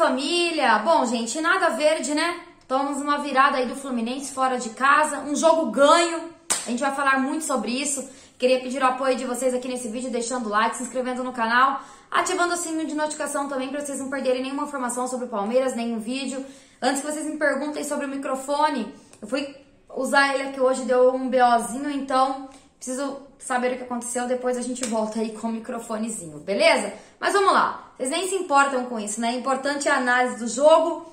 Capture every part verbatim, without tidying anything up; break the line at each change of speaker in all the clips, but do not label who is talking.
família! Bom, gente, nada verde, né? Tomamos uma virada aí do Fluminense fora de casa, um jogo ganho. A gente vai falar muito sobre isso. Queria pedir o apoio de vocês aqui nesse vídeo, deixando o like, se inscrevendo no canal, ativando o sininho de notificação também para vocês não perderem nenhuma informação sobre o Palmeiras, nenhum vídeo. Antes que vocês me perguntem sobre o microfone, eu fui usar ele aqui hoje, deu um BOzinho, então preciso saber o que aconteceu, depois a gente volta aí com o microfonezinho, beleza? Mas vamos lá, vocês nem se importam com isso, né? O importante é a análise do jogo.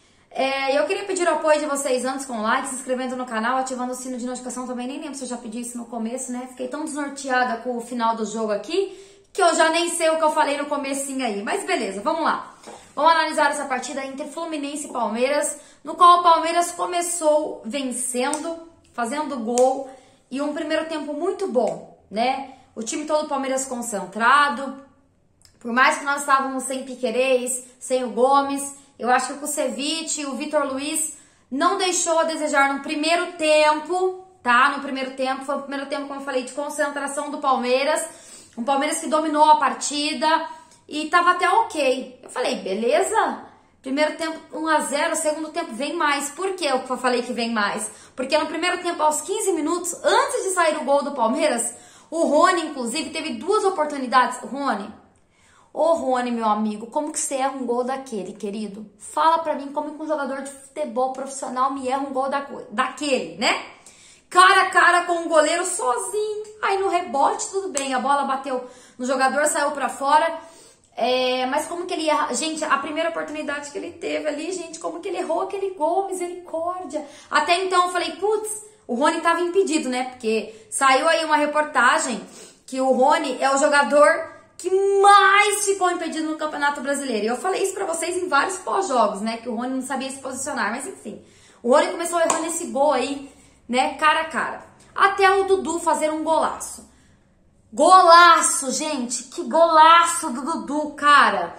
É, eu queria pedir o apoio de vocês antes com o like, se inscrevendo no canal, ativando o sino de notificação também. Nem lembro se eu já pedi isso no começo, né? Fiquei tão desnorteada com o final do jogo aqui que eu já nem sei o que eu falei no comecinho aí. Mas beleza, vamos lá. Vamos analisar essa partida entre Fluminense e Palmeiras, no qual o Palmeiras começou vencendo, fazendo gol e um primeiro tempo muito bom, né? O time todo do Palmeiras concentrado, por mais que nós estávamos sem Piquerez, sem o Gomes, eu acho que o Kusevich e o Vitor Luiz não deixou a desejar no primeiro tempo, tá? No primeiro tempo, foi o primeiro tempo, como eu falei, de concentração do Palmeiras. Um Palmeiras que dominou a partida e tava até ok. Eu falei, beleza? Primeiro tempo um a zero, segundo tempo vem mais. Por que eu falei que vem mais? Porque no primeiro tempo, aos quinze minutos, antes de sair o gol do Palmeiras, o Rony, inclusive, teve duas oportunidades. Rony, ô Rony, meu amigo, como que você erra um gol daquele, querido? Fala pra mim como que um jogador de futebol profissional me erra um gol da, daquele, né? Cara a cara com o goleiro sozinho. Aí no rebote, tudo bem, a bola bateu no jogador, saiu pra fora. É, mas como que ele erra? Gente, a primeira oportunidade que ele teve ali, gente, como que ele errou aquele gol, misericórdia. Até então eu falei, putz, o Rony tava impedido, né? Porque saiu aí uma reportagem que o Rony é o jogador que mais ficou impedido no Campeonato Brasileiro. E eu falei isso pra vocês em vários pós-jogos, né? Que o Rony não sabia se posicionar, mas enfim. O Rony começou errando esse gol aí, né? Cara a cara. Até o Dudu fazer um golaço. Golaço, gente! Que golaço do Dudu, cara!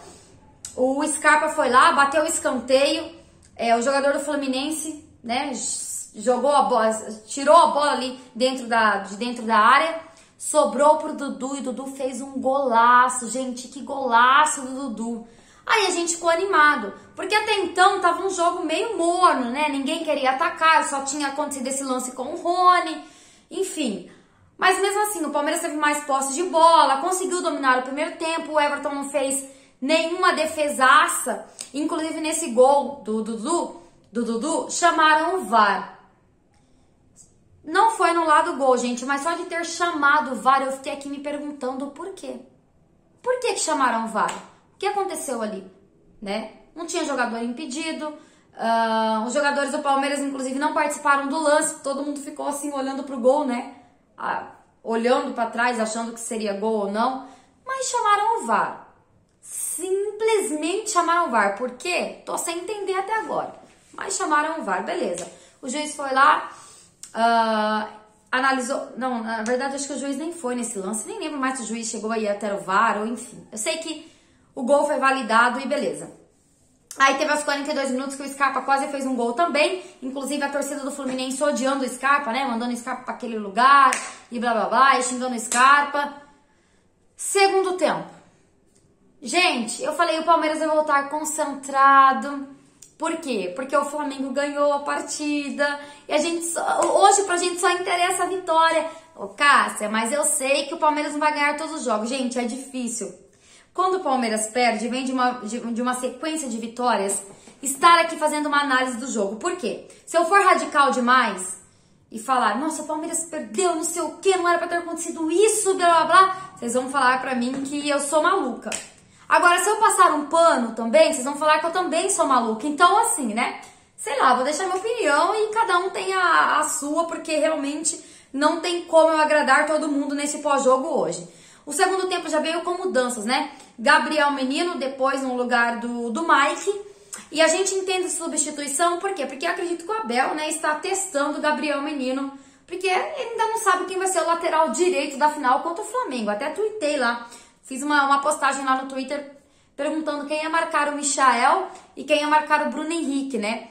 O Scarpa foi lá, bateu o escanteio. É, o jogador do Fluminense, né? Jogou a bola, tirou a bola ali dentro da, de dentro da área. Sobrou pro Dudu e o Dudu fez um golaço, gente, que golaço do Dudu. Aí a gente ficou animado, porque até então tava um jogo meio morno, né? Ninguém queria atacar, só tinha acontecido esse lance com o Rony, enfim. Mas mesmo assim, o Palmeiras teve mais posse de bola, conseguiu dominar o primeiro tempo, o Everton não fez nenhuma defesaça, inclusive nesse gol do Dudu, do Dudu, chamaram o V A R. Não foi no lado do gol, gente, mas só de ter chamado o V A R, eu fiquei aqui me perguntando o porquê. Por que que chamaram o V A R? O que aconteceu ali, né? Não tinha jogador impedido, uh, os jogadores do Palmeiras, inclusive, não participaram do lance, todo mundo ficou assim, olhando pro gol, né? Uh, olhando pra trás, achando que seria gol ou não, mas chamaram o V A R. Simplesmente chamaram o V A R. Por quê? Tô sem entender até agora. Mas chamaram o V A R, beleza. O juiz foi lá, Uh, analisou, não, na verdade acho que o juiz nem foi nesse lance, nem lembro mais se o juiz chegou aí até o V A R ou enfim, eu sei que o gol foi validado e beleza. Aí teve aos quarenta e dois minutos que o Scarpa quase fez um gol também, inclusive a torcida do Fluminense odiando o Scarpa, né, mandando o Scarpa para aquele lugar e blá blá blá, e xingando o Scarpa. Segundo tempo, gente, eu falei o Palmeiras vai voltar concentrado. Por quê? Porque o Flamengo ganhou a partida e a gente só, hoje pra gente só interessa a vitória. Ô Cássia, mas eu sei que o Palmeiras não vai ganhar todos os jogos. Gente, é difícil. Quando o Palmeiras perde, vem de uma, de, de uma sequência de vitórias, estar aqui fazendo uma análise do jogo. Por quê? Se eu for radical demais e falar, nossa, o Palmeiras perdeu, não sei o quê, não era pra ter acontecido isso, blá blá blá, vocês vão falar pra mim que eu sou maluca. Agora, se eu passar um pano também, vocês vão falar que eu também sou maluca. Então, assim, né? Sei lá, vou deixar minha opinião e cada um tem a, a sua, porque realmente não tem como eu agradar todo mundo nesse pós-jogo hoje. O segundo tempo já veio com mudanças, né? Gabriel Menino, depois no lugar do, do Mike. E a gente entende substituição, por quê? Porque eu acredito que o Abel, né, está testando o Gabriel Menino, porque ele ainda não sabe quem vai ser o lateral direito da final contra o Flamengo. Até tuitei lá. Fiz uma, uma postagem lá no Twitter perguntando quem ia marcar o Michael e quem ia marcar o Bruno Henrique, né?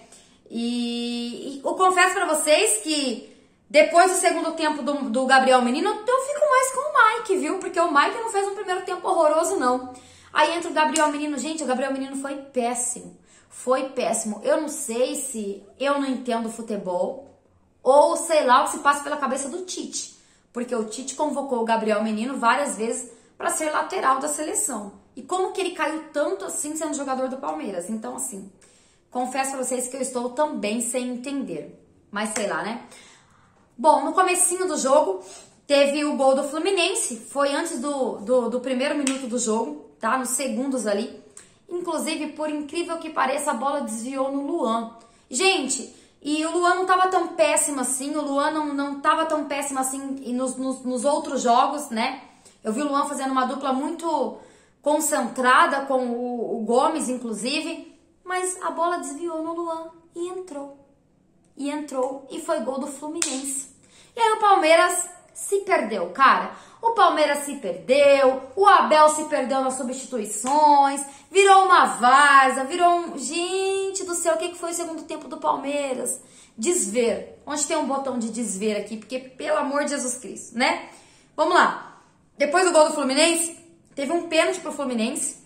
E, e eu confesso pra vocês que depois do segundo tempo do, do Gabriel Menino, eu fico mais com o Mike, viu? Porque o Mike não fez um primeiro tempo horroroso, não. Aí entra o Gabriel Menino. Gente, o Gabriel Menino foi péssimo. Foi péssimo. Eu não sei se eu não entendo futebol ou sei lá o que se passa pela cabeça do Tite. Porque o Tite convocou o Gabriel Menino várias vezes para ser lateral da seleção. E como que ele caiu tanto assim sendo jogador do Palmeiras? Então, assim, confesso pra vocês que eu estou também sem entender. Mas sei lá, né? Bom, no comecinho do jogo, teve o gol do Fluminense. Foi antes do, do, do primeiro minuto do jogo, tá? Nos segundos ali. Inclusive, por incrível que pareça, a bola desviou no Luan. Gente, e o Luan não tava tão péssimo assim. O Luan não, não tava tão péssimo assim nos, nos, nos outros jogos, né? Eu vi o Luan fazendo uma dupla muito concentrada com o, o Gomes, inclusive. Mas a bola desviou no Luan e entrou. E entrou e foi gol do Fluminense. E aí o Palmeiras se perdeu, cara. O Palmeiras se perdeu, o Abel se perdeu nas substituições, virou uma várzea, virou um... Gente do céu, o que foi o segundo tempo do Palmeiras? Desver. Onde tem um botão de desver aqui? Porque, pelo amor de Jesus Cristo, né? Vamos lá. Depois do gol do Fluminense, teve um pênalti pro Fluminense,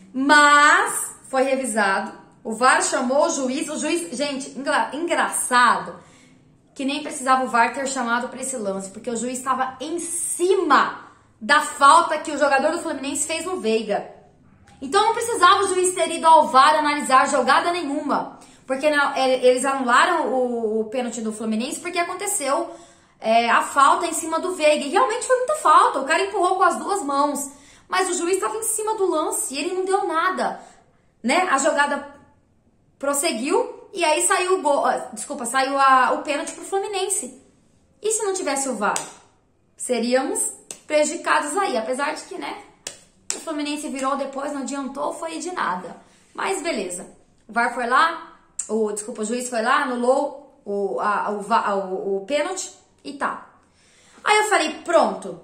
mas foi revisado. O V A R chamou o juiz, o juiz... Gente, engra... engraçado que nem precisava o V A R ter chamado para esse lance, porque o juiz estava em cima da falta que o jogador do Fluminense fez no Veiga. Então não precisava o juiz ter ido ao V A R analisar jogada nenhuma, porque não, eles anularam o, o pênalti do Fluminense porque aconteceu é, a falta em cima do Veiga. E realmente foi muita falta, o cara empurrou com as duas mãos, mas o juiz estava em cima do lance e ele não deu nada, né? A jogada prosseguiu. E aí saiu o gol, desculpa, saiu a, o pênalti pro Fluminense. E se não tivesse o V A R? Seríamos prejudicados aí, apesar de que, né, o Fluminense virou depois, não adiantou, foi de nada. Mas beleza, o V A R foi lá, o, desculpa, o juiz foi lá, anulou o, a, o, a, o, o pênalti e tá. Aí eu falei, pronto,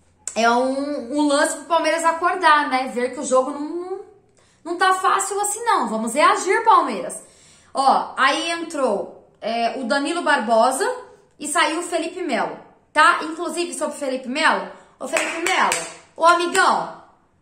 é um, um lance pro Palmeiras acordar, né, ver que o jogo não, não, não tá fácil assim não, vamos reagir, Palmeiras. Ó, aí entrou é, o Danilo Barbosa e saiu o Felipe Melo, tá? Inclusive sobre o Felipe Melo, ô Felipe Melo, ô amigão,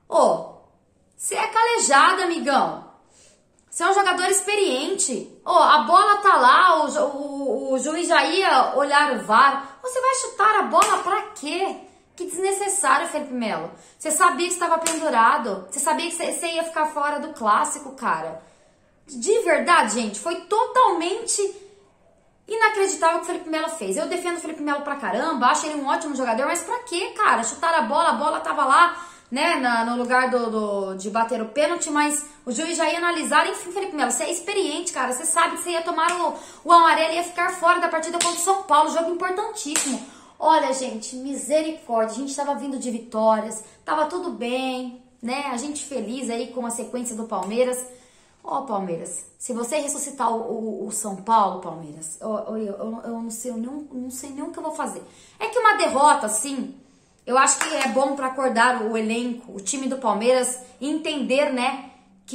ô, você é calejado, amigão, você é um jogador experiente, ô, a bola tá lá, o, o, o juiz já ia olhar o V A R, você vai chutar a bola pra quê? Que desnecessário, Felipe Melo, você sabia que estava pendurado, você sabia que você ia ficar fora do clássico, cara. De verdade, gente, foi totalmente inacreditável o que o Felipe Melo fez. Eu defendo o Felipe Melo pra caramba, acho ele um ótimo jogador, mas pra quê, cara? Chutar a bola, a bola tava lá, né, na, no lugar do, do, de bater o pênalti, mas o juiz já ia analisar. Enfim, Felipe Melo, você é experiente, cara, você sabe que você ia tomar o, o amarelo e ia ficar fora da partida contra o São Paulo, jogo importantíssimo. Olha, gente, misericórdia, a gente tava vindo de vitórias, tava tudo bem, né, a gente feliz aí com a sequência do Palmeiras. Ó, oh, Palmeiras, se você ressuscitar o, o, o São Paulo, Palmeiras, eu, eu, eu, eu, não sei, eu não, não sei nem o que eu vou fazer. É que uma derrota, assim, eu acho que é bom para acordar o elenco, o time do Palmeiras, e entender, né,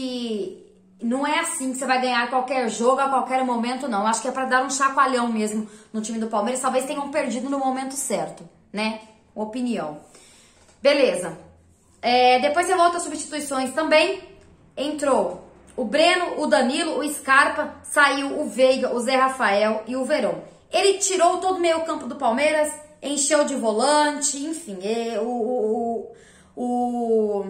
que não é assim que você vai ganhar qualquer jogo a qualquer momento, não. Eu acho que é para dar um chacoalhão mesmo no time do Palmeiras. Talvez tenham perdido no momento certo, né? Opinião. Beleza. É, depois teve outras substituições também. Entrou o Breno, o Danilo, o Scarpa, saiu o Veiga, o Zé Rafael e o Verón. Ele tirou todo o meio campo do Palmeiras, encheu de volante, enfim, é, o, o, o,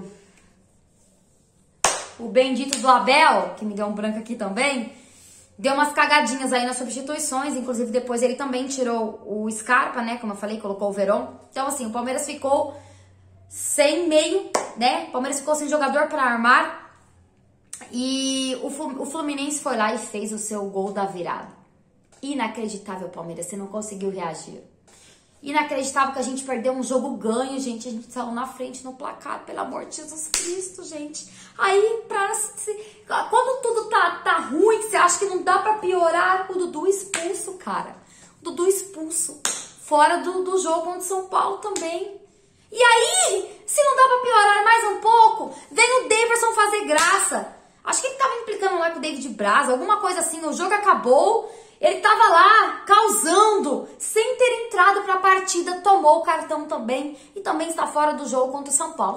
o bendito do Abel, que me deu um branco aqui também, deu umas cagadinhas aí nas substituições, inclusive depois ele também tirou o Scarpa, né, como eu falei, colocou o Verón. Então assim, o Palmeiras ficou sem meio, né, o Palmeiras ficou sem jogador para armar. E o Fluminense foi lá e fez o seu gol da virada. Inacreditável, Palmeiras, você não conseguiu reagir. Inacreditável que a gente perdeu um jogo ganho, gente. A gente saiu na frente no placar, pelo amor de Jesus Cristo, gente. Aí, pra, se, quando tudo tá, tá ruim, que você acha que não dá pra piorar, o Dudu expulso, cara. O Dudu expulso. Fora do, do jogo contra o São Paulo também. E aí, se não dá pra piorar mais um pouco, vem o Daverson fazer graça. Acho que ele tava implicando lá com o David Braz, alguma coisa assim. O jogo acabou, ele tava lá causando, sem ter entrado pra partida, tomou o cartão também. E também está fora do jogo contra o São Paulo. Também é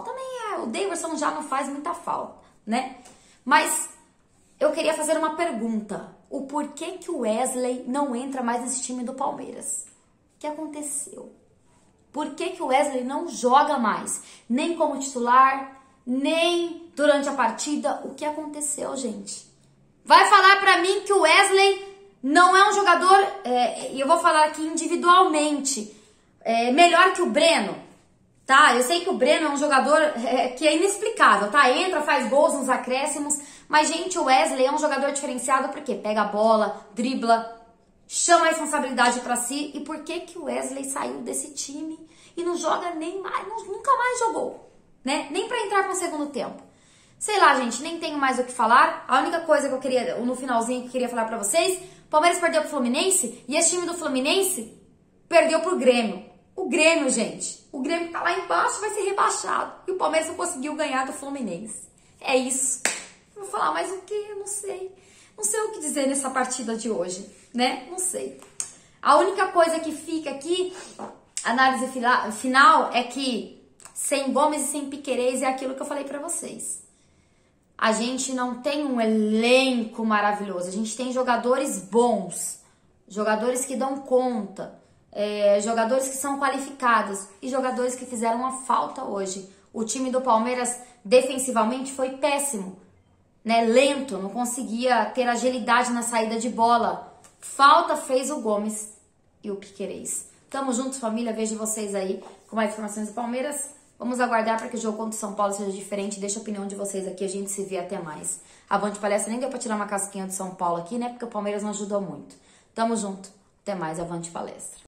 É, o Daverson já não faz muita falta, né? Mas eu queria fazer uma pergunta. O porquê que o Wesley não entra mais nesse time do Palmeiras? O que aconteceu? Por que que o Wesley não joga mais? Nem como titular, nem durante a partida. O que aconteceu, gente? Vai falar pra mim que o Wesley não é um jogador, é, e eu vou falar aqui individualmente, é, melhor que o Breno, tá? Eu sei que o Breno é um jogador é, que é inexplicável, tá? Entra, faz gols nos acréscimos, mas, gente, o Wesley é um jogador diferenciado porque pega a bola, dribla, chama a responsabilidade pra si. E por que que o Wesley saiu desse time e não joga nem mais, nunca mais jogou, né? Nem pra entrar pro segundo tempo. Sei lá, gente, nem tenho mais o que falar. A única coisa que eu queria, no finalzinho, que eu queria falar pra vocês, o Palmeiras perdeu pro Fluminense e esse time do Fluminense perdeu pro Grêmio. O Grêmio, gente, o Grêmio que tá lá embaixo vai ser rebaixado. E o Palmeiras não conseguiu ganhar do Fluminense. É isso. Vou falar mais o que? Eu não sei. Não sei o que dizer nessa partida de hoje, né? Não sei. A única coisa que fica aqui, análise final, é que sem Gomes e sem Piquerez é aquilo que eu falei pra vocês. A gente não tem um elenco maravilhoso, a gente tem jogadores bons, jogadores que dão conta, é, jogadores que são qualificados e jogadores que fizeram uma falta hoje. O time do Palmeiras defensivamente foi péssimo, né? Lento, não conseguia ter agilidade na saída de bola. Falta fez o Gomes e o Piquerez. Tamo juntos, família, vejo vocês aí com mais informações do Palmeiras. Vamos aguardar para que o jogo contra o São Paulo seja diferente. Deixa a opinião de vocês aqui, a gente se vê até mais. Avante Palestra, nem deu para tirar uma casquinha de São Paulo aqui, né? Porque o Palmeiras não ajudou muito. Tamo junto, até mais, Avante Palestra.